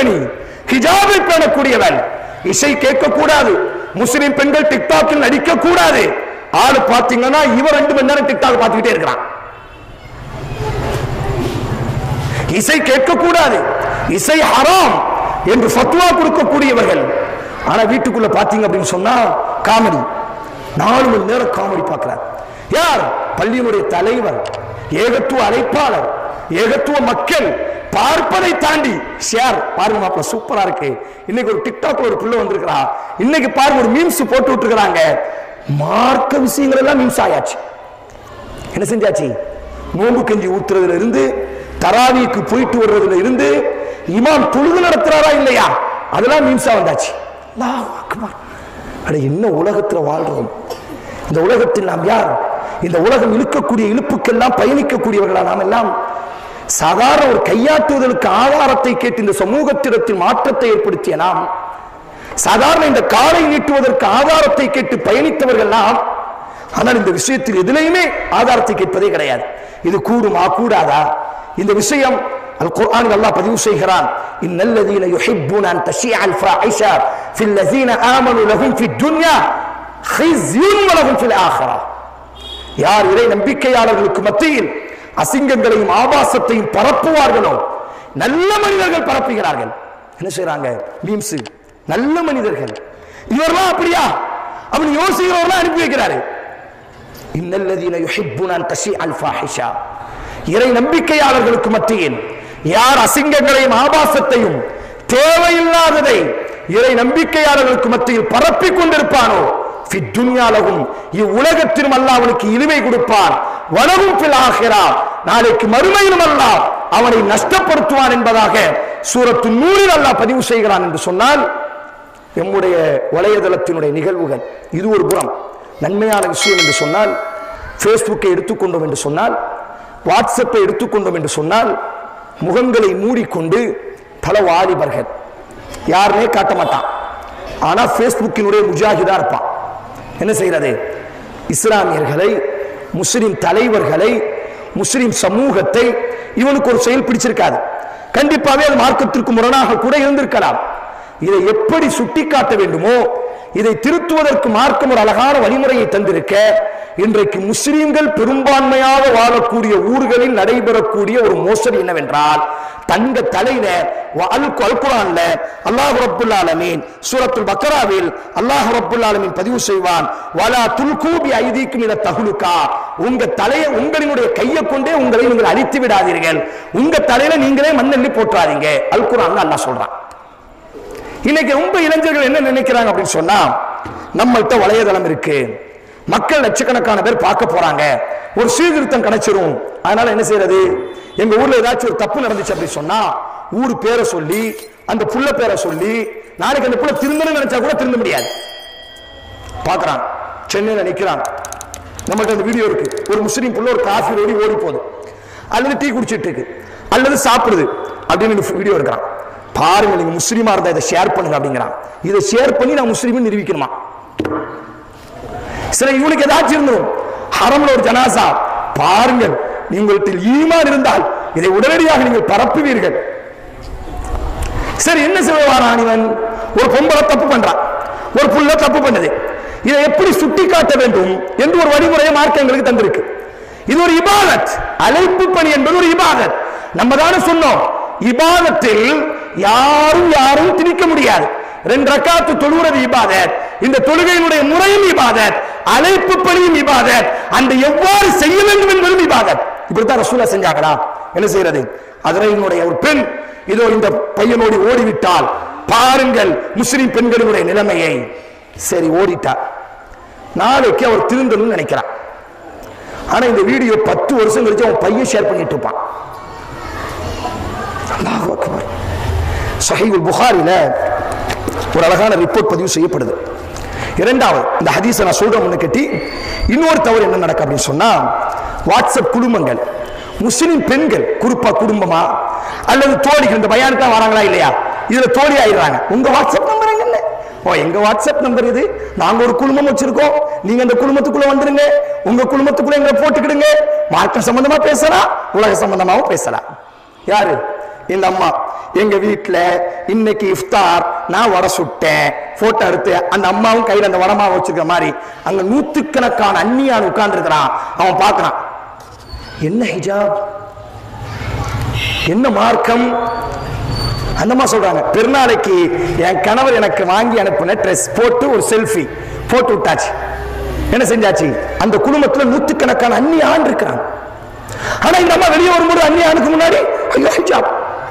பெண்மணி, ஹிஜாபை பேணக்கூடியவள். இசை கேட்க கூடாது, முஸ்லிம் பெண்கள் டிக்டாக்கில் நடிக்க கூடாது. ஆளு பாத்தீங்கன்னா இவன் 2 மணி நேரம் டிக்டாக் பார்த்துக்கிட்டே இருக்கிறான். இசை கேட்க கூடாது, இசை ஹராம் என்று ஃபத்வா கொடுக்கக்கூடியவர்கள். ஆனா வீட்டுக்குள்ள பாத்தீங்க அப்படின்னு சொன்னா காமெடி, 4 மணி நேரம் காமெடி பார்க்கிறார். யார்? பள்ளியினுடைய தலைவர், ஏகத்துவ அழைப்பாளர், ஏகத்துவ மக்கள் பார்ப்பதை தாண்டி ஷேர் பாருங்க மாப்பிள்ள சூப்பரா இருக்கு. இன்னைக்கு ஒரு டிக்டாக்ல ஒரு புள்ள வந்திருக்கிறா, இன்னைக்கு பாருங்க ஒரு மீம்ஸ் போட்டு விட்டுருக்காங்க. மார்க்க விஷயங்கள் எல்லாம் மீம்ஸ் ஆயாச்சு. என்ன செஞ்சாச்சு? நோம்பு கஞ்சி ஊத்துறதுல இருந்து, தராவிக்கு போயிட்டு வர்றதுல இருந்து, இமாம் தொழுது நடத்துறாரா இல்லையா அதெல்லாம் மீம்ஸா வந்தாச்சு. அல்லாஹ் அக்பர். அட என்ன உலகத்துல வாழ்றோம்? இந்த உலகத்தில் நாம் யார்? இந்த உலகம் இழுக்கக்கூடிய இழுப்புக்கெல்லாம் பயணிக்கக்கூடியவர்களா நாம் எல்லாம்? சாதாரண ஒரு கையாட்டுவதற்கு ஆதாரத்தை கேட்டு இந்த சமூகத்திடத்தில் மாற்றத்தை ஏற்படுத்திய நாம், சாதாரண இந்த காலை நீட்டுவதற்கு ஆதாரத்தை கேட்டு பயணித்தவர்கள் நாம். ஆனால் இந்த விஷயத்தில் எதிலையுமே ஆதாரத்தை கேட்பதே கிடையாது. இது கூடுமா கூடாதா? இந்த விஷயம் அல் குர்ஆனில் அல்லாஹ் பதிவு செய்கிறான், இன்னல்லதீன யுஹிப்பூன அன் தஷீஅல் ஃபாஹிஷா ஃபில் லதீன ஆமனு லஹும் ஃபித் துன்யா ஹிஸ்யுன் வ லஹும் ஃபில் ஆখিরাহ. யார் இறை நம்பிக்கையாளர்களுக்கு மத்தியில் அசிங்கங்களையும் ஆபாசத்தையும் பரப்புவார்களோ, நல்ல மனிதர்கள் பரப்புகிறார்கள். என்ன செய்யறாங்க? மீம்ஸ். நல்ல மனிதர்கள் இவரெல்லாம் அப்படியா அப்படி யோசிக்கிறவர்களா அனுப்பி வைக்கிறாரு. இன்னல்லதீன யுஹிப்பூன அன் தஷீஅல் ஃபாஹிஷா, இறை நம்பிக்கையாளர்களுக்கு மத்தியில் யார் அசிங்கங்களையும் ஆபாசத்தையும் தேவையில்லாததை இறை நம்பிக்கையாளர்களுக்கு மத்தியில் பரப்பிக் கொண்டிருப்பானோ, இவ்வுலகத்திலும் அல்லாஹ் அவனுக்கு இழிவை கொடுப்பான், வலஹும் ஃபில் ஆখিরাহ, நாளைக்கு மறுமையிலும் அல்லாஹ் அவனை நஷ்டப்படுத்துவான் என்பதாக சூரத்து நூரில் அல்லாஹ் பதிவு செய்கிறான். என்று சொன்னால் நம்முடைய வலையதளத்தினுடைய நிகழ்வுகள் இது ஒரு புறம். நன்மையான விஷயம் என்று சொன்னால் ஃபேஸ்புக்கை எடுத்துக்கொண்டோம் என்று சொன்னால், வாட்ஸ்அப்பை எடுத்துக்கொண்டோம் என்று சொன்னால், முகங்களை மூடிக்கொண்டு பல வாலிபர்கள் யாருமே காட்ட மாட்டான், ஆனா ஃபேஸ்புக்கினுடைய முஜாஹிதா இருப்பான். என்ன செய்யறது? இஸ்லாமியர்களை, முஸ்லிம் தலைவர்களை, முஸ்லிம் சமூகத்தை இவனுக்கு ஒரு செயல் பிடிச்சிருக்காது. கண்டிப்பாவே அது மார்க்கத்திற்கு முரணாக கூட இருந்திருக்கலாம். இதை எப்படி சுட்டி காட்ட வேண்டுமோ, இதை திருத்துவதற்கு மார்க்கம் ஒரு அழகான வழிமுறையை தந்திருக்க, இன்றைக்கு முஸ்லிம்கள் பெரும்பான்மையாக வாழக்கூடிய ஊர்களில் நடைபெறக்கூடிய ஒரு மோசடி என்னவென்றால், தங்க தலையில அல் குர்ஆன்ல அல்லாஹ் ரப்புல் ஆலமீன் சூரத்துல் பக்ராவில் அல்லாஹ் ரப்புல் ஆலமீன் பதிவு செய்வான், வலா துல்கூ பி ஐதீக்கும் இல தஹ்லுகா, உங்க தலையை உங்களுடைய கையை கொண்டே உங்களை நீங்கள் அழித்து விடாதீர்கள், உங்க தலையில நீங்களே மண்ணெண்ணி போட்டுறாதீங்க. அல் குர்ஆன்ல அல்லாஹ் சொல்றான். இன்னைக்கு ரொம்ப இளைஞர்கள் என்ன நினைக்கிறாங்க அப்படின்னு சொன்னா, நம்மள்ட்ட வலையதளம் இருக்கு, மக்கள் லட்சக்கணக்கான பேர் பார்க்க போறாங்க, ஒரு சீர்திருத்தம் கிடைச்சிரும், அதனால என்ன செய்யறது, எங்க ஊர்ல ஏதாச்சும் ஒரு தப்பு நடந்துச்சு அப்படின்னு சொன்னா ஊர் பேரை சொல்லி, அந்த புள்ள பேரை சொல்லி, நாளைக்கு அந்த புள்ள திருந்தணும்னு நினைச்சா கூட திருந்த முடியாது. பாக்குறான், சென்னையில நிக்கிறான், நம்மகிட்ட அந்த வீடியோ இருக்கு, ஒரு முஸ்லீம் புள்ள ஒரு காஃபி ஓடி போகுது, அல்லது டீ குடிச்சிட்டு இருக்கு, அல்லது சாப்பிடுது அப்படின்னு வீடியோ இருக்கிறான். பாருங்க, நீங்க முஸ்லீமா இருந்தா இதை ஷேர் பண்ணுங்க அப்படிங்கிறான். இதை ஷேர் பண்ணி நான் முஸ்லீம் நிரூபிக்கணுமா? சில இவனுக்கு ஏதாச்சும் இருந்தோம், ஹரம்ல ஒரு ஜனாசா, பாருங்கள், உங்கள்கிட்ட ஈமான் இருந்தால் இதை உடனடியாக நீங்கள் பரப்புவீர்கள். சரி, என்ன செய்வான் இவன்? ஒரு பொம்பளை தப்பு பண்றான், ஒரு புள்ள தப்பு பண்ணது, இதை எப்படி சுட்டி காட்ட வேண்டும் என்று ஒரு வழிமுறையை மார்க்கங்களுக்கு தந்திருக்கு. இது ஒரு இபாதத், அழைப்பு பணி என்பது ஒரு இபாதத். நம்ம தானே சொன்னோம், இபாதத்தில் யாரும் திணிக்க முடியாது. 2 ரக்காத்து தொழுகிறது இபாதத், இந்த தொழுகையினுடைய முறையும் இபாதத், அழைப்பு பணியும் இபாதத், அந்த எவ்வாறு செய்ய வேண்டும் என்பதும் இபாதத். இப்படித்தான் ரசூலுல்லாஹ் செஞ்சாங்களா? என்ன செய்யறது? அதனுடைய ஒரு பெண் இதோ இந்த பையனோடு ஓடிவிட்டால் பாருங்கள் முஸ்லிம் பெண்களுடைய நிலைமையை. சரி, ஓடிட்டா, நாளைக்கு அவர் திருந்தணும்னு நினைக்கிறான். ஆனா இந்த வீடியோ 10 வருஷம் கழிச்சு அவன் பையன் ஷேர் பண்ணிட்டு இருப்பான். அல்லாஹ் அக்பர். சஹீஹுல் புகாரில ஒரு அழகான ரிப்போர்ட் பதிவு செய்யப்படுது. இரண்டாவது, இந்த ஹதீஸை நான் சொல்ற முன்ன கட்டி இன்னொரு தவறு என்ன நடக்கும் அப்படின்னு சொன்னா, வாட்ஸ்அப் குடும்பங்கள், முஸ்லிம் பெண்கள் குறிப்பா குடும்பமா அல்லது தோழிகள், இந்த பயானுக்கு வராங்களா இல்லையா, இதுல தோழி ஆயிடுறாங்க. உங்க வாட்ஸ்அப் நம்பர் என்ன? ஓ, எங்க வாட்ஸ்அப் நம்பர் இது, நாங்க ஒரு குடும்பம் வச்சிருக்கோம், நீங்க அந்த குடும்பத்துக்குள்ள வந்துருங்க, உங்க குடும்பத்துக்குள்ள எங்களை போட்டுக்கிடுங்க. மார்க்கம் சம்பந்தமா பேசலாம், உலக சம்பந்தமாவும் பேசலாம். யாரு? இந்த அம்மா எங்க வீட்டுல இன்னைக்கு இஃப்தார், நான் வடை சுட்டேன், போட்டோ எடுத்து அந்த அம்மாவும் கையில அந்த வடமாவை வச்சிருக்க மாதிரி அங்க நூத்துக்கணக்கான அந்நியான் உட்கார்ந்து இருக்கிறான். அவன் பார்க்கறான், என்ன ஹிஜாப், என்ன மார்க்கம். அந்தம்மா சொல்றாங்க, பெருநாளைக்கு என் கணவர் எனக்கு வாங்கி அனுப்பின ட்ரெஸ் போட்டு ஒரு செல்ஃபி போட்டு விட்டாச்சு. என்ன செஞ்சாச்சு, அந்த குடும்பத்துல நூத்துக்கணக்கான அந்நிய ஆண் இருக்கிறான். ஆனா இந்த அம்மா வெளியே வரும்போது அந்நிய ஆணுக்கு முன்னாடி ஹிஜாப்.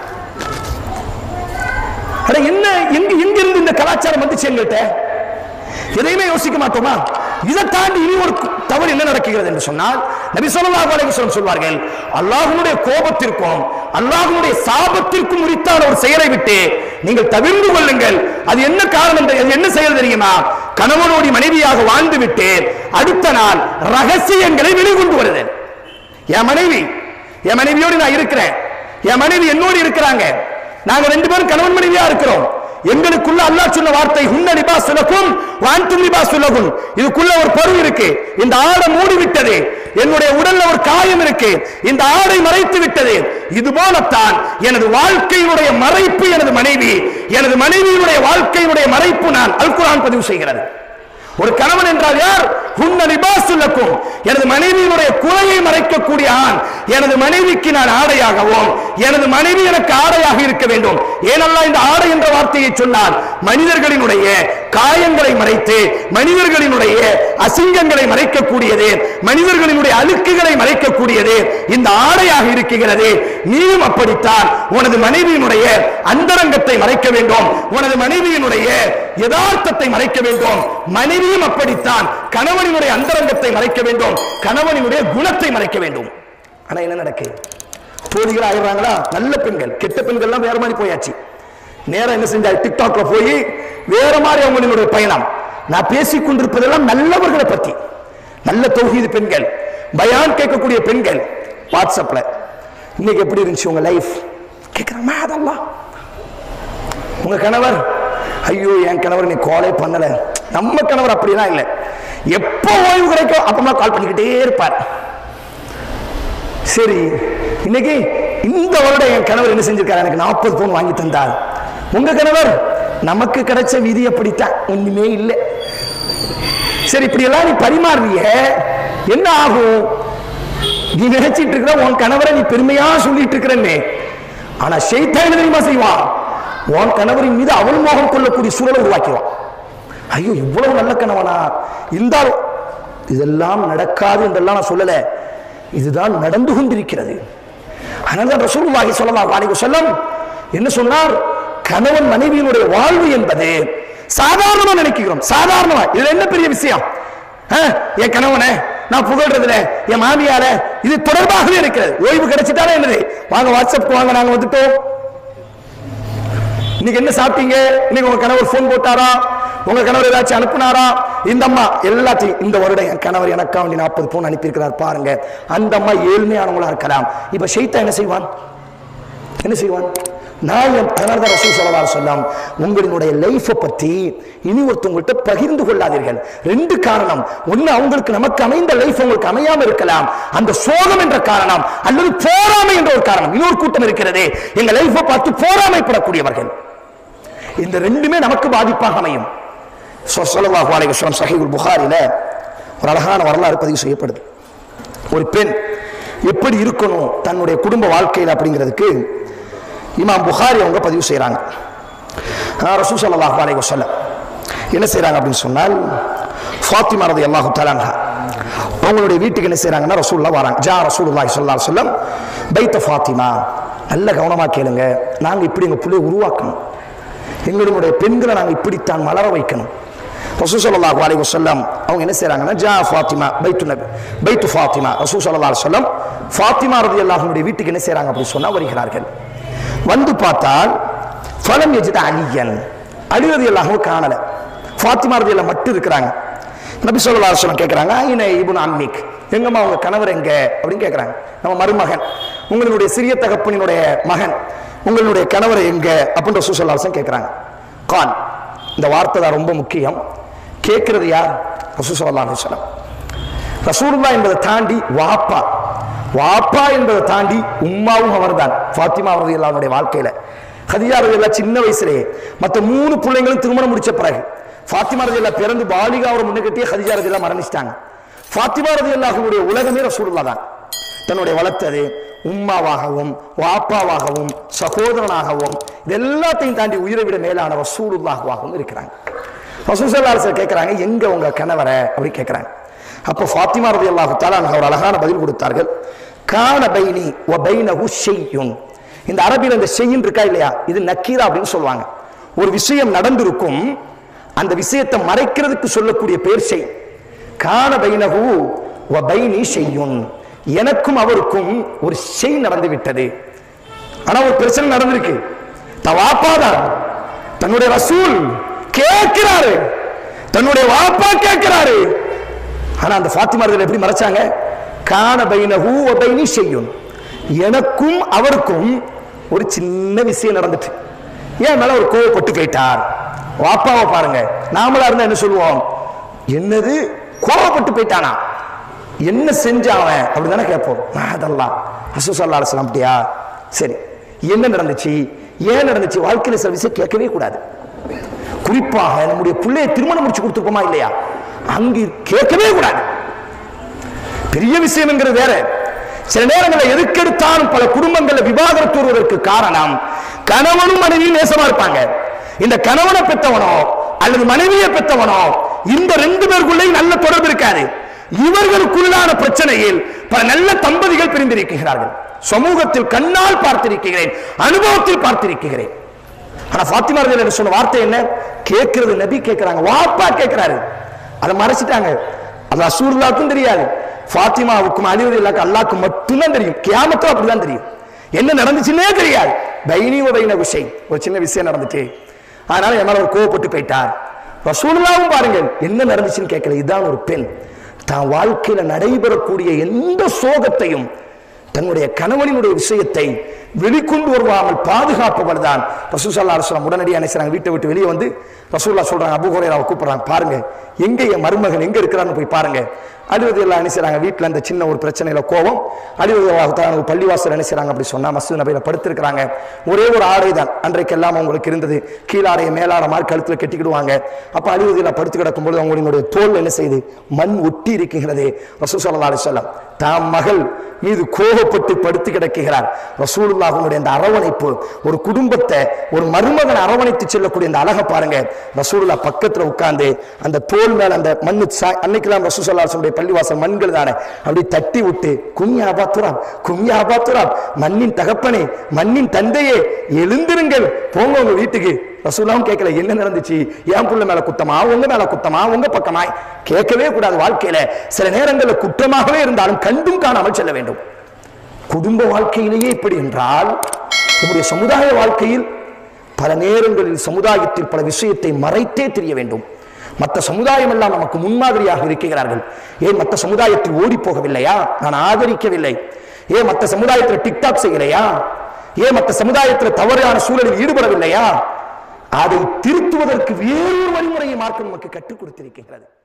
என்ன எங்க இருந்து இந்த கலாச்சாரம் வந்துச்சு எங்கள்கிட்ட? எதையுமே யோசிக்க மாட்டோமா? இதை தாண்டி இனி ஒரு தவறு என்ன நடக்கிறது என்று சொன்னால், நபி ஸல்லல்லாஹு அலைஹி வஸல்லம் சொல்வார்கள், அல்லாஹ்வுடைய கோபத்திற்கும் அல்லாஹ்வுடைய சாபத்திற்கும் உரித்தான ஒரு செயலை விட்டு நீங்கள் தவிர்ந்து கொள்ளுங்கள். அது என்ன காரணம், என்ன செயல் தெரியுமா? கணவனோடு மனைவியாக வாழ்ந்து விட்டு அடுத்த நாள் ரகசியங்களை வெளிக்கொண்டு வருது. என் மனைவியோடு நான் இருக்கிறேன், என் மனைவி என்னோடு இருக்கிறாங்க, நாங்க ரெண்டு பேரும் கணவன் மனைவியா இருக்கிறோம். எங்களுக்குள்ள அல்லாஹ் சொன்ன வார்த்தை ஹுன்ன லிபாஸு லகும் வ அன்தும் லிபாஸு லஹுன். இதுக்குள்ள ஒரு பொருள் இருக்கு, இந்த ஆடை மூடி விட்டது, என்னுடைய உடல்ல ஒரு காயம் இருக்கு, இந்த ஆடை மறைத்து விட்டது. இது போலத்தான் எனது வாழ்க்கையினுடைய மறைப்பு எனது மனைவி, எனது மனைவியினுடைய வாழ்க்கையினுடைய மறைப்பு நான். அல் குர்ஆன் பதிவு செய்கிறது. ஒரு கணவன் என்றால் யார்? ஹுன்ன லிபாஸு லகும், எனது மனைவியினுடைய குறையை மறைக்கக்கூடிய ஆண். எனது மனைவிக்கு நான் ஆடையாகவும் எனது மனைவி எனக்கு ஆடையாக இருக்க வேண்டும். ஏனெல்லாம் இந்த ஆடை என்ற வார்த்தையை சொன்னால் மனிதர்களினுடைய காயங்களை மறைத்து, மனிதர்களினுடைய அசிங்கங்களை மறைக்கக்கூடியது, மனிதர்களினுடைய அழுக்குகளை மறைக்கக்கூடியது இந்த ஆடையாக இருக்கிறது. நீயும் அப்படித்தான் உனது மனைவியினுடைய அந்தரங்கத்தை மறைக்க வேண்டும், உனது மனைவியினுடைய யதார்த்தத்தை மறைக்க வேண்டும். மனைவியும் அப்படித்தான் கணவனினுடைய அந்தரங்கத்தை மறைக்க வேண்டும், கணவனினுடைய குணத்தை மறைக்க வேண்டும். ஆனா என்ன நடக்கு? போலிகள் ஆயிடுறாங்களா? நல்ல பெண்கள், கெட்ட பெண்கள்லாம் வேற மாதிரி போயாச்சு. நேரம் என்ன செஞ்சா, டிக்டாக்ல போய் வேற மாதிரி அவங்களுடைய பயணம். நான் பேசிக் கொண்டிருப்பதெல்லாம் நல்லவர்களை பத்தி, நல்ல தௌஹீது பெண்கள், பயான் கேட்கக்கூடிய பெண்கள். வாட்ஸ்அப்ல இன்னைக்கு எப்படி இருந்துச்சு உங்க லைஃப் கேட்கிறாங்க. அதெல்லாம் உங்க கணவர், ஐயோ என் கணவர் நீ காலே பண்ணல. நம்ம கணவர் அப்படிலாம் இல்லை, எப்போ ஓய்வு கிடைக்கும் அப்பமா கால் பண்ணிக்கிட்டே இருப்பார். சரி, இன்னைக்கு இந்த வருடம் என் கணவர் என்ன செஞ்சிருக்காரு, எனக்கு 40 பவுன் வாங்கி தந்தார். உங்க கணவர், நமக்கு கிடைச்ச விதி அப்படித்தான், ஒண்ணுமே இல்லை. சரி, இப்படி எல்லாம் நீ பரிமாறிய என்ன ஆகும்? நீ நினைச்சிட்டு இருக்கிற உன் கணவரை நீ பெருமையா சொல்லிட்டு இருக்கிறன்னு, ஆனா ஷைத்தான் தெரியுமா செய்வான், உன் கணவரின் மீது அவள் மோகம் கொள்ளக்கூடிய சூழலை உருவாக்கிடுவான். ஐயோ இவ்வளவு நல்ல கணவனா இருந்தாலும் இதெல்லாம் நடக்காது என்றெல்லாம் நான் சொல்லல, இதுதான் நடந்து கொண்டிருக்கிறது. அதனால்தான் ரசூலுல்லாஹி ஸல்லல்லாஹு அலைஹி வஸல்லம் என்ன சொன்னார், கணவன் மனைவியினுடைய வாழ்வு என்பது சாதாரணமா நினைக்கிறோம். சாதாரணமா இதுல என்ன பெரிய விஷயம்? என் கணவனை நான் புகழ்றதுல, என் மாமியார இது தொடர்பாகவே இருக்கிறது. ஓய்வு கிடைச்சிட்டாலே என்னது, வாங்க வாட்ஸ்அப் வாங்க, நாங்க வந்துட்டோம். இன்னைக்கு என்ன சாப்பிட்டீங்க, இன்னைக்கு உங்க கணவர் போன் போட்டாரா, உங்க கணவர் ஏதாச்சும் அனுப்புனாரா? இந்த அம்மா எல்லாத்தையும், இந்த வருடம் என் கணவர் எனக்கா வேண்டி 40 பவுன் அனுப்பியிருக்கிறார் பாருங்க. அந்த அம்மா ஏழ்மையானவங்களா இருக்கலாம். இப்ப ஷைத்தான் என்ன செய்வான்? அதனாலதான் ரசூல் ஸல்லல்லாஹு அலைஹி வஸல்லம் உங்களுடைய லைஃபை பத்தி இனி ஒருத்தவங்கள்ட்ட பகிர்ந்து கொள்ளாதீர்கள். 2 காரணம். ஒன்னு, அவங்களுக்கு நமக்கு அமைந்த லைஃப் உங்களுக்கு அமையாம இருக்கலாம், அந்த சோகம் என்ற காரணம், அல்லது போராமை என்ற ஒரு காரணம். இன்னொரு கூட்டம் இருக்கிறது, எங்க லைஃபை பார்த்து போராமைப்படக்கூடியவர்கள். இந்த 2மே நமக்கு பாதிப்பாக அமையும். ஸல்லல்லாஹு அலைஹி வஸல்லம் ஸஹீஹுல் புகாரில ஒரு அழகான வரலாறு பதிவு செய்யப்படுது. ஒரு பெண் எப்படி இருக்கணும் தன்னுடைய குடும்ப வாழ்க்கையில் அப்படிங்கிறதுக்கு இமாம் புகாரி அவங்க பதிவு செய்யறாங்க. ரசூல் ஸல்லல்லாஹு அலைஹி வஸல்லம் என்ன செய்யறாங்க அப்படின்னு சொன்னால், ஃபாத்திமா ரலியல்லாஹு தஆலா அன்ஹா அவங்களுடைய வீட்டுக்கு என்ன செய்யறாங்கன்னா ரசூலுல்லாஹ் வராங்க. ஜா ரசூலுல்லாஹி ஸல்லல்லாஹு அலைஹி வஸல்லம் பைத்த ஃபாத்திமா. நல்ல கவனமா கேளுங்க, நாங்க இப்படி எங்க பிள்ளையை உருவாக்கணும், எங்களுடைய பெண்களை நாங்க இப்படித்தான் மலர வைக்கணும். ரசூல் ஸல்லல்லாஹு அலைஹி வஸல்லம் அவங்க என்ன செய்யறாங்கன்னா, ஜா ஃபாத்திமா பைத்து ஃபாத்திமா. ரசூல் ஸல்லல்லாஹு அலைஹி வஸல்லம் ஃபாத்திமா ரலியல்லாஹு அன்ஹா வீட்டுக்கு என்ன செய்யறாங்க அப்படின்னு சொன்னா வருகிறார்கள். வந்து பார்த்தால் ஃபலம் யஜித அலியன், அலி ரலியல்லாஹு காணல, ஃபாத்திமா ரலியல்லாஹு மட்டும் இருக்கிறாங்க. நபி ஸல்லல்லாஹு அலைஹி வஸல்லம் கேட்கறாங்க, ஐன இப்னு அம்மிக், எங்கம்மா உங்க கணவர் எங்க அப்படின்னு கேட்கறாங்க. நம்ம மருமகன், உங்களுடைய சிறிய தகப்பனினுடைய மகன், உங்களுடைய கணவர் எங்க அப்படின்னு ரசூல் ஸல்லல்லாஹு அலைஹி வஸல்லம் கேட்கறாங்க. கால், இந்த வார்த்தை தான் ரொம்ப முக்கியம். கேட்கிறது யார்? ரசூல் ஸல்லல்லாஹு அலைஹி வஸல்லம். ரசூலுல்லாஹ் என்பதை தாண்டி வாப்பா என்பதை தாண்டி உம்மாவும் அவர்தான். ஃபாத்திமா ரலியல்லாஹு அன்ஹா வாழ்க்கையில ஹதீஜா ரலியல்லாஹு சின்ன வயசுலயே மற்ற 3 பிள்ளைங்களும் திருமணம் முடிச்ச பிறகு ஃபாத்திமா ரலியல்லாஹு பிறந்து பாலிகாவை முன்னுக்கட்டியே ஹதீஜா ரலியல்லாஹு மரணிச்சிட்டாங்க. ஃபாத்திமா ரலியல்லாஹுடைய உலகமே ரசூலுல்லாஹ் தான். தன்னுடைய வளர்த்தது உம்மாவாகவும் வாப்பாவாகவும் சகோதரனாகவும் இது எல்லாத்தையும் தாண்டி உயிரை விட மேலான ரசூலுல்லாஹ்வாகவும் இருக்கிறாங்க. ரசூல் ஸல்லல்லாஹு அலைஹி வஸல்லம் கேட்கிறாங்க, எங்க உங்க கணவரை அப்படி கேட்கிறாங்க. அப்போ ஃபாத்திமா ரலியல்லாஹு தஆலா ஒரு அழகான பதில் கொடுத்தார்கள். கான பைனி வ பைனஹு ஷையுன். இந்த அரபியில் இந்த ஷையின் இருக்கா இல்லையா, இது நக்கீரா அப்படின்னு சொல்லுவாங்க. ஒரு விஷயம் நடந்திருக்கும், அந்த விஷயத்தை மறைக்கிறதுக்கு சொல்லக்கூடிய பேர் ஷை. கான பைனஹு வ பைனி ஷையுன். எனக்கும் அவருக்கும் ஒரு ஷை நடந்து விட்டது. ஆனா ஒரு பிரச்சனை நடந்திருக்கு. தவாப்பாதான் தன்னுடைய ரசூல் கேட்கிறாரு, தன்னுடைய வாப்பா கேட்கிறாரு. ஆனா அந்த ஃபாத்திமா ரலியல்லாஹு எப்படி மறைச்சாங்க? கான பைனஹு வ பைனி ஷையுன். எனக்கும் அவருக்கும் ஒரு சின்ன விஷயம் நடந்துட்டு ஏன் மேல ஒரு கோவப்பட்டு போயிட்டார். வாப்பாவை பாருங்க, நாமளா இருந்தா என்ன சொல்லுவோம்? என்னது கோவப்பட்டு போயிட்டானா, என்ன செஞ்சாவன் அப்படிதானே கேட்போம். அதெல்லாம் ரசூல் ஸல்லல்லாஹு அலைஹி வஸல்லம் அப்படியா, சரி என்ன நடந்துச்சு, ஏன் நடந்துச்சு, வாழ்க்கையில சில விஷயம் கேட்கவே கூடாது. குறிப்பாக நம்முடைய பிள்ளையை திருமணம் முடிச்சு கொடுத்துருப்போமா இல்லையா, அங்கு கேட்கவே கூடாது. பெரிய விஷயம் என்கிறது வேற. சில நேரங்களில் எதுக்கெடுத்தாலும் பல குடும்பங்களில் விவாகரத்து வருவதற்கு காரணம் கணவனும் மனைவியும் நேசமா இருப்பாங்க. இந்த கணவனை பெற்றவனோ அல்லது மனைவியை பெற்றவனோ இந்த 2 பேருக்குள்ளேயும் நல்ல தொடர்பு இருக்காது. இவர்களுக்குள்ளான பிரச்சனையில் பல நல்ல தம்பதிகள் பிரிந்திருக்கிறார்கள். சமூகத்தில் கண்ணால் பார்த்திருக்கிறேன், அனுபவத்தில் பார்த்திருக்கிறேன். ஆனா ஃபாத்திமா ரலியல்லாஹு சொன்ன வார்த்தை என்ன? கேட்கிறது நபி கேட்கிறாங்க, வாப்பா கேட்கிறாரு. அதை மறைச்சிட்டாங்க. அது ரசூலுல்லாஹ்வுக்கும் தெரியாது, ஃபாத்திமாவுக்கும் அலி ரலியல்லாஹு அல்லாஹ்க்கு மட்டும்தான் தெரியும். கியாமத்துல அப்படிதான் தெரியும், என்ன நடந்துச்சுன்னே தெரியாது. பைனி வ பைனஹு ஷை, ஒரு சின்ன விஷயம் நடந்துச்சு, அதனால என் மேல ஒரு கோவப்பட்டு போயிட்டார். ரசூலுல்லாஹ்வும் பாருங்கள் என்ன நடந்துச்சுன்னு கேட்கல. இதுதான் ஒரு பெண் தான் வாழ்க்கையில நடைபெறக்கூடிய எந்த சோகத்தையும் தன்னுடைய கணவனினுடைய விஷயத்தை வெளிக்கொண்டு வருவாமல் பாதுகாப்பவர் தான் ரசூல் ஸல்லல்லாஹு அலைஹி வஸல்லம். உடனடியாக நினைச்சாங்க, வீட்டை விட்டு வெளியே வந்து ரசூலுல்லாஹ் சொல்றாங்க, அபூ ஹுரைராவை கூப்பிடுறாங்க, பாருங்க எங்க என் மருமகன் எங்க இருக்கிறான்னு போய் பாருங்க. அலி ரலியல்லாஹு நினைச்சாங்க, வீட்டில் அந்த சின்ன ஒரு பிரச்சனையில கோபம், அலி ரலியல்லாஹு தஆலா பள்ளிவாசல் நினைச்சாங்க. அப்படி சொன்னா மஸ்ஜித் நபியில படுத்திருக்கிறாங்க. ஒரே ஒரு ஆடை தான் அன்றைக்கெல்லாம் அவங்களுக்கு இருந்தது, கீழாடைய மேலாட மாதிரி கழுத்துல கட்டிக்கிடுவாங்க. அப்ப அலி ரலியல்லாஹு படுத்து கிடக்கும்போது அவங்களுடைய தோல் என்ன செய்து மண் ஒட்டி இருக்கிறது. ரசூல் ஸல்லல்லாஹு அலைஹி வஸல்லம் தாம் மகள் மீது கோபப்பட்டு படுத்து கிடக்கிறார். ரசூலுல்லாஹ்வுடைய அந்த அரவணைப்பு, ஒரு குடும்பத்தை ஒரு மருமகன் அரவணைத்து செல்லக்கூடிய அந்த அழகை பாருங்க. ரசூலுல்லாஹ் பக்கத்துல உட்கார்ந்து அந்த தோல் மேல அந்த மண்ணு அன்னைக்கெல்லாம் ரசூல் ஸல்லல்லாஹு அலைஹி வஸல்லம் பள்ளிவாசல் மண்கள் தானே, அப்படி தட்டி விட்டு கும்யா பாத்துராம் கும்யா பாத்துராம், மண்ணின் தகப்பனே மண்ணின் தந்தையே எழுந்திருங்கள், போங்க உங்க வீட்டுக்கு. ரசூலுல்லாஹ் கேட்கல என்ன நடந்துச்சு, என் புள்ள மேல குத்தமா உங்க மேல குத்தமா உங்க பக்கமா, கேட்கவே கூடாது. வாழ்க்கையில சில நேரங்களில் குற்றமாகவே இருந்தாலும் கண்டும் காணாமல் செல்ல வேண்டும். குடும்ப வாழ்க்கையிலேயே இப்படி என்றால் நம்முடைய சமுதாய வாழ்க்கையில் பல நேரங்களில் சமுதாயத்தில் பல விஷயத்தை மறைத்தே தெரிய வேண்டும். மற்ற சமுதாயம் எல்லாம் நமக்கு முன்மாதிரியாக இருக்கிறார்கள். ஏன் மற்ற சமுதாயத்தில் ஓடி போகவில்லையா, நான் ஆதரிக்கவில்லை. ஏன் மற்ற சமுதாயத்தில் டிக்டாக் செய்யலையா, ஏன் மற்ற சமுதாயத்தில் தவறான சூழலில் ஈடுபடவில்லையா, அதை திருத்துவதற்கு வேறொரு வழிமுறையை மார்க்கம் நமக்கு கற்றுக் கொடுத்திருக்கிறது.